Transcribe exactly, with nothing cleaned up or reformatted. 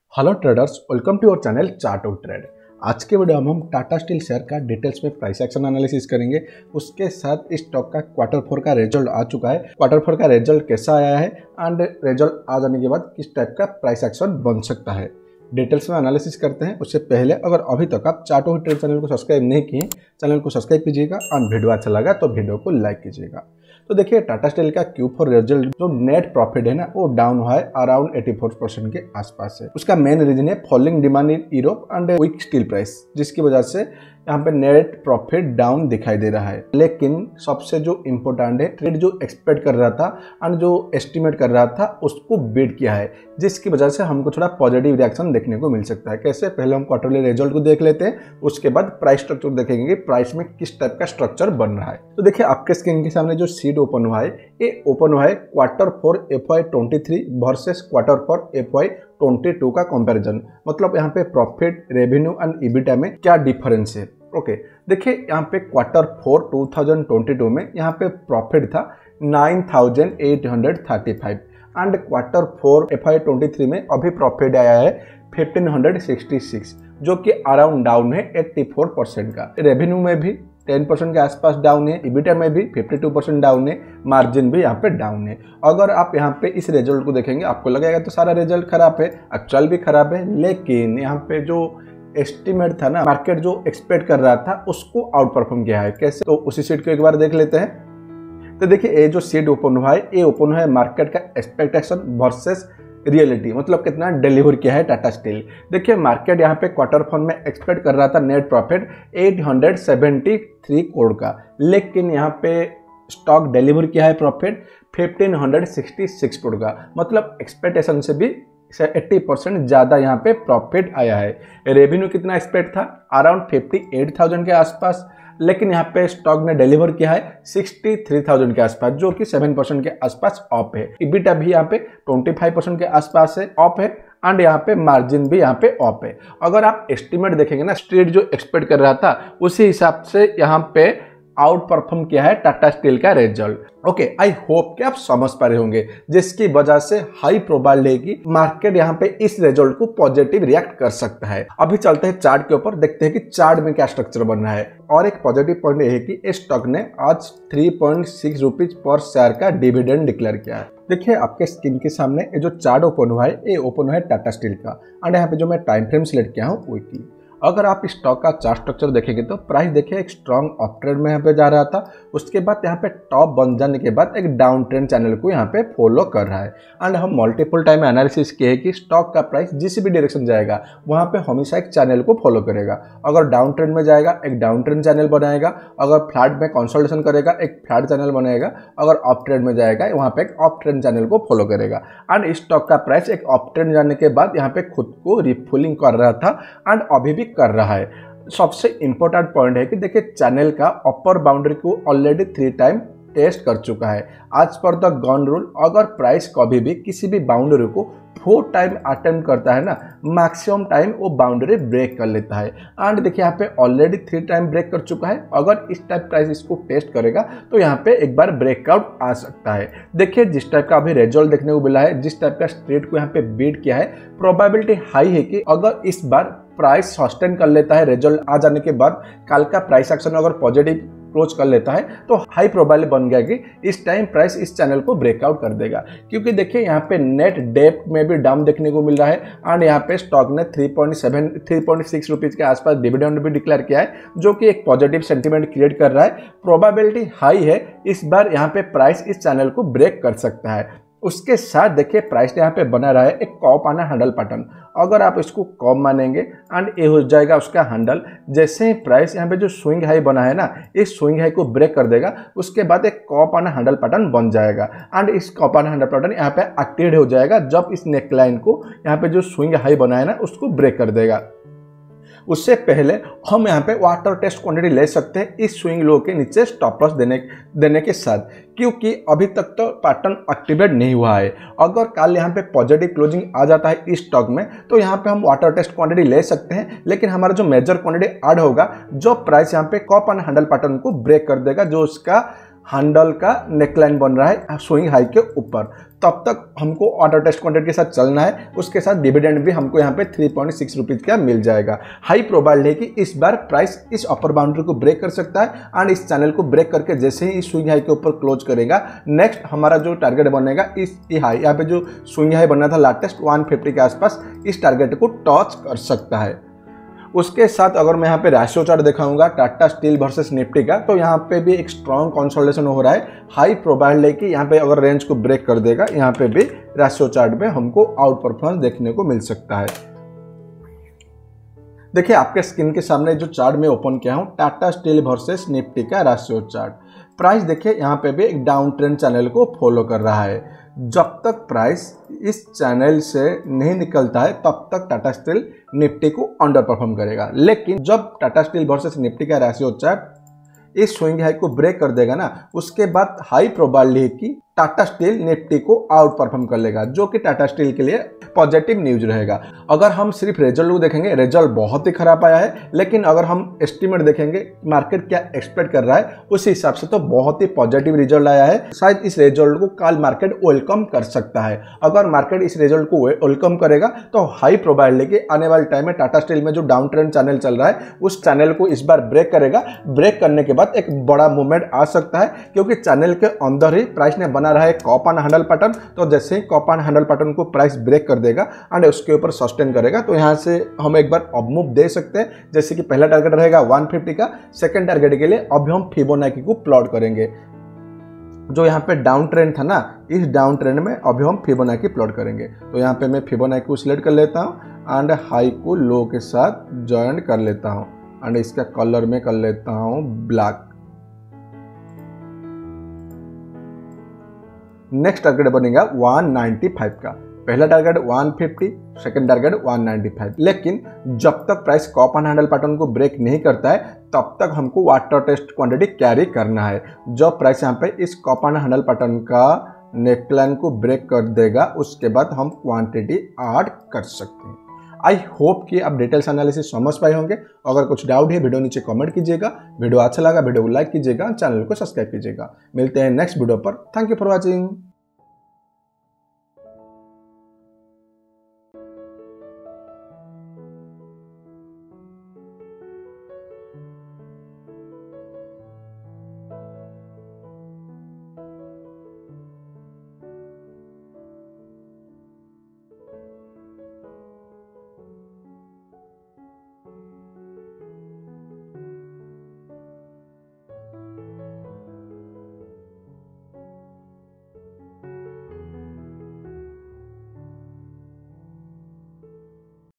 Hello traders, welcome to our channel chart of trade. आज के video में हम टाटा स्टील शेयर का डिटेल्स में प्राइस एक्शन एनालिसिस करेंगे। उसके साथ इस स्टॉक का क्वार्टर फोर का रिजल्ट आ चुका है। क्वार्टर फोर का रिजल्ट कैसा आया है एंड रिजल्ट आ जाने के बाद किस टाइप का प्राइस एक्शन बन सकता है, डिटेल्स में एनालिसिस करते हैं। उससे पहले अगर अभी तक आप चार्ट ऑफ ट्रेड चैनल को सब्सक्राइब नहीं किए, चैनल को सब्सक्राइब कीजिएगा एंड वीडियो अच्छा लगा तो वीडियो को लाइक कीजिएगा। तो देखिए, टाटा स्टील का क्यू फोर रिजल्ट जो नेट प्रॉफिट है ना, वो डाउन हुआ है अराउंड चौरासी परसेंट के आसपास है। उसका मेन रीजन है falling demand in Europe and weak steel price, जिसकी वजह से यहाँ पे नेट प्रॉफिट डाउन दिखाई दे रहा है। लेकिन सबसे जो इम्पोर्टेंट है, ट्रेड जो एक्सपेक्ट कर रहा था एंड जो एस्टिमेट कर रहा था उसको बीट किया है, जिसकी वजह से हमको थोड़ा पॉजिटिव रिएक्शन देखने को मिल सकता है। कैसे, पहले हम क्वार्टरली रिजल्ट को देख लेते हैं, उसके बाद प्राइस स्ट्रक्चर देखेंगे कि प्राइस में किस टाइप का स्ट्रक्चर बन रहा है। तो देखिए, आपके स्क्रीन के सामने जो शीट ओपन हुआ है, ये ओपन हुआ है quarter four F Y twenty three versus quarter four F Y twenty two का कंपैरिजन। मतलब यहाँ पे प्रॉफिट, रेवेन्यू एंड ईबिटा में क्या डिफरेंस है। ओके okay, देखिए यहाँ पे quarter four two thousand twenty two में यहाँ पे प्रॉफिट था nine thousand eight hundred thirty five and quarter four F I twenty three में अभी प्रॉफिट आया है फिफ्टीन हंड्रेड सिक्सटी सिक्स, जो कि अराउंड डाउन है एट्टी फोर परसेंट का। रेवेन्यू में भी टेन परसेंट के आसपास डाउन है, ईबिटा में भी फिफ्टी टू परसेंट डाउन है, मार्जिन भी यहाँ पे डाउन है। अगर आप यहाँ पे इस रिजल्ट को देखेंगे, आपको लगेगा तो सारा रिजल्ट खराब है, एक्चुअल भी खराब है, लेकिन यहाँ पे जो एस्टिमेट था ना, मार्केट जो एक्सपेक्ट कर रहा था उसको आउट परफॉर्म किया है। कैसे, तो उसी सीट को एक बार देख लेते हैं। तो देखिए, ये जो सीट ओपन हुआ है, ये ओपन हुआ है मार्केट का एक्सपेक्टेशन वर्सेस रियलिटी, मतलब कितना डिलीवर किया है टाटा स्टील। देखिए, मार्केट यहाँ पे क्वार्टर फोर में एक्सपेक्ट कर रहा था net profit eight hundred seventy three crore का, लेकिन यहाँ पे स्टॉक डिलीवर किया है profit fifteen hundred sixty six crore का। मतलब एक्सपेक्टेशन से भी अस्सी परसेंट ज़्यादा यहाँ पे प्रॉफिट आया है। रेवेन्यू कितना एक्सपेक्ट था, अराउंड फिफ्टी एट थाउजेंड के आसपास, लेकिन यहाँ पे स्टॉक ने डिलीवर किया है सिक्सटी थ्री थाउजेंड के आसपास, जो कि सेवन परसेंट के आसपास ऑफ है। ईबिटा भी यहाँ पे ट्वेंटी फाइव परसेंट के आसपास है, ऑफ है, एंड यहाँ पे मार्जिन भी यहाँ पे ऑफ है। अगर आप एस्टिमेट देखेंगे ना, स्ट्रीट जो एक्सपेक्ट कर रहा था उसी हिसाब से यहाँ पे आउट परफॉर्म किया है टाटा स्टील का रिजल्ट। ओके, आई होप कि आप समझ पा रहे होंगे, जिसकी वजह से हाई प्रोबेबिलिटी है कि मार्केट यहाँ पे इस रिजल्ट को पॉजिटिव रिएक्ट कर सकता है। अभी चलते हैं चार्ट के ऊपर, देखते हैं कि चार्ट में क्या स्ट्रक्चर बन रहा है। और एक पॉजिटिव पॉइंट ये है कि इस स्टॉक ने आज three point six rupees per share का डिविडेंड डिक्लेयर किया है। देखिए, आपके स्क्रीन के सामने ये जो चार्ट ओपन हुआ है, ये ओपन हुआ है टाटा स्टील का, एंड यहाँ पे जो मैं टाइम फ्रेम सिलेक्ट किया हूँ वीकली। अगर आप इस स्टॉक का चार्ट स्ट्रक्चर देखेंगे तो प्राइस देखिए एक स्ट्रॉन्ग अप ट्रेंड में यहाँ पे जा रहा था, उसके बाद यहाँ पे टॉप बन जाने के बाद एक डाउन ट्रेंड चैनल को यहाँ पे फॉलो कर रहा है। एंड हम मल्टीपल टाइम एनालिसिस किए कि स्टॉक का प्राइस जिस भी डायरेक्शन जाएगा वहाँ पे हमेशा एक चैनल को फॉलो करेगा। अगर डाउन ट्रेंड में जाएगा एक डाउन ट्रेंड चैनल बनाएगा, अगर फ्लैट में कंसोलिडेशन करेगा एक फ्लैट चैनल बनाएगा, अगर अप ट्रेंड में जाएगा वहाँ पे एक अप ट्रेंड चैनल को फॉलो करेगा। एंड इस स्टॉक का प्राइस एक अप ट्रेंड जाने के बाद यहाँ पे खुद को रिफुलिंग कर रहा था एंड अभी भी कर रहा है। सबसे इंपॉर्टेंट पॉइंट है कि देखिए, चैनल का अपर बाउंड्री को ऑलरेडी थ्री टाइम टेस्ट कर चुका है। As per the gun rule, अगर प्राइस कभी भी किसी भी बाउंड्री को फोर टाइम अटेम्प्ट करता है ना, मैक्सिमम टाइम वो बाउंड्री ब्रेक कर लेता है। एंड देखिए, यहाँ पे ऑलरेडी थ्री टाइम ब्रेक कर चुका है। अगर इस टाइप प्राइस इसको टेस्ट करेगा तो यहाँ पे एक बार ब्रेकआउट आ सकता है। देखिए, जिस टाइप का अभी रिजल्ट देखने को मिला है, जिस टाइप का स्ट्रेट को यहाँ पे बीट किया है, प्रोबेबिलिटी हाई है कि अगर इस बार प्राइस सस्टेन कर लेता है, रिजल्ट आ जाने के बाद कल का प्राइस एक्शन अगर पॉजिटिव क्लोज कर लेता है, तो हाई प्रोबेबिलिटी बन गया कि इस टाइम प्राइस इस चैनल को ब्रेकआउट कर देगा। क्योंकि देखिए, यहाँ पे नेट डेप्थ में भी डाउन देखने को मिल रहा है एंड यहाँ पे स्टॉक ने three point seven three point six rupees के आसपास डिविडेंड भी डिक्लेयर किया है, जो कि एक पॉजिटिव सेंटीमेंट क्रिएट कर रहा है। प्रोबेबिलिटी हाई है इस बार यहाँ पे प्राइस इस चैनल को ब्रेक कर सकता है। उसके साथ देखिए, प्राइस यहाँ पे बना रहा है एक कॉप आना हैंडल पैटर्न। अगर आप इसको कॉप मानेंगे एंड ये हो जाएगा उसका हैंडल, जैसे ही प्राइस यहाँ पे जो स्विंग हाई बना है ना, इस स्विंग हाई को ब्रेक कर देगा, उसके बाद एक कॉप आना हैंडल पैटर्न बन जाएगा। एंड इस कॉप आना हैंडल पैटर्न यहाँ पे एक्टिवेट हो जाएगा जब इस नेकलाइन को यहाँ पे जो स्विंग हाई बना है ना उसको ब्रेक कर देगा। उससे पहले हम यहाँ पे वाटर टेस्ट क्वांटिटी ले सकते हैं इस स्विंग लो के नीचे स्टॉप लॉस देने देने के साथ, क्योंकि अभी तक तो पैटर्न एक्टिवेट नहीं हुआ है। अगर कल यहाँ पे पॉजिटिव क्लोजिंग आ जाता है इस स्टॉक में तो यहाँ पे हम वाटर टेस्ट क्वांटिटी ले सकते हैं, लेकिन हमारा जो मेजर क्वांटिटी ऐड होगा, जो प्राइस यहाँ पे कॉप एंड हैंडल पैटर्न को ब्रेक कर देगा, जो उसका हैंडल का नेकलाइन बन रहा है स्विंग हाई के ऊपर, तब तक हमको ऑर्डर टेस्ट क्वांटिटी के साथ चलना है। उसके साथ डिविडेंड भी हमको यहाँ पे थ्री पॉइंट सिक्स रुपीज़ का मिल जाएगा। हाई प्रोबेबिलिटी है कि इस बार प्राइस इस अपर बाउंड्री को ब्रेक कर सकता है एंड इस चैनल को ब्रेक करके जैसे ही इस स्विंग हाई के ऊपर क्लोज करेगा, नेक्स्ट हमारा जो टारगेट बनेगा इस हाई, यहाँ पे जो स्विंग हाई बनना था लाटेस्ट वन फिफ्टी के आसपास, इस टारगेट को टच कर सकता है। उसके साथ अगर मैं यहाँ पे रेशियो चार्ट दिखाऊंगा टाटा स्टील वर्सेस निफ्टी का, तो यहाँ पे भी एक स्ट्रॉन्ग कंसोलिडेशन हो रहा है। हाई प्रोबेबिलिटी कि यहाँ पे अगर रेंज को ब्रेक कर देगा, यहाँ पे भी रेशियो चार्ट में हमको आउट परफॉर्मेंस देखने को मिल सकता है। देखिए आपके स्क्रीन के सामने जो चार्ट में ओपन किया हूँ टाटा स्टील वर्सेस निफ्टी का रेशियो चार्ट। प्राइस देखिए यहाँ पे भी एक डाउन ट्रेंड चैनल को फॉलो कर रहा है। जब तक प्राइस इस चैनल से नहीं निकलता है तब तक टाटा स्टील निफ्टी को अंडर परफॉर्म करेगा। लेकिन जब टाटा स्टील वर्सेस निफ्टी का रेशियो चार्ट इस स्विंग हाई को ब्रेक कर देगा ना, उसके बाद हाई प्रोबेबिलिटी है कि टाटा स्टील निफ्टी को आउट परफॉर्म कर लेगा, जो कि टाटा स्टील के लिए पॉजिटिव न्यूज रहेगा। अगर हम सिर्फ रिजल्ट को देखेंगे, रिजल्ट बहुत ही खराब आया है, लेकिन अगर हम एस्टिमेट देखेंगे मार्केट क्या एक्सपेक्ट कर रहा है उस हिसाब से तो बहुत ही पॉजिटिव रिजल्ट आया है। शायद इस रिजल्ट को कल मार्केट वेलकम कर सकता है। अगर मार्केट इस रिजल्ट को वेलकम करेगा तो हाई प्रोबेबिलिटी के आने वाले टाइम में टाटा स्टील में जो डाउन ट्रेंड चैनल चल रहा है उस चैनल को इस बार ब्रेक करेगा। ब्रेक करने के बाद एक बड़ा मूवमेंट आ सकता है, क्योंकि चैनल के अंदर ही प्राइस ने बना रहा है कॉप एंड हैंडल पैटर्न। तो जैसे ही कॉप एंड हैंडल पैटर्न को प्राइस ब्रेक कर देगा एंड उसके ऊपर सस्टेन करेगा, तो यहाँ से हम एक बार अब मूव दे सकते हैं। जैसे कि पहला टारगेट रहेगा वन फिफ्टी का, सेकंड टारगेट के लिए अभी हम फिबोनाची को प्लॉट करेंगे। जो यहाँ पे डाउन ट्रेंड था ना, इस डाउन ट्रेंड में अभी हम फिबोनाची प्लॉट करेंगे। तो यहाँ पे मैं फिबोनाची को सिलेक्ट कर लेता हूँ एंड हाई को लो के साथ ज्वाइन कर लेता हूँ एंड इसका कलर में कर लेता हूँ ब्लैक। नेक्स्ट टारगेट बनेगा वन नाइंटी फाइव का। पहला target one fifty, second target one ninety five. लेकिन जब तक price cup and handle pattern को ब्रेक नहीं करता है तब तक हमको वाटर टेस्ट क्वांटिटी कैरी करना है। जब प्राइस यहाँ पे इस कॉप एंड हैंडल पैटर्न का नेकलाइन को ब्रेक कर देगा, उसके बाद हम क्वांटिटी ऐड कर सकते हैं। आई होप कि आप डिटेल्स एनालिसिस समझ पाए होंगे। अगर कुछ डाउट है वीडियो नीचे कमेंट कीजिएगा। वीडियो अच्छा लगा वीडियो को लाइक कीजिएगा, चैनल को सब्सक्राइब कीजिएगा। मिलते हैं नेक्स्ट वीडियो पर। Thank you for watching.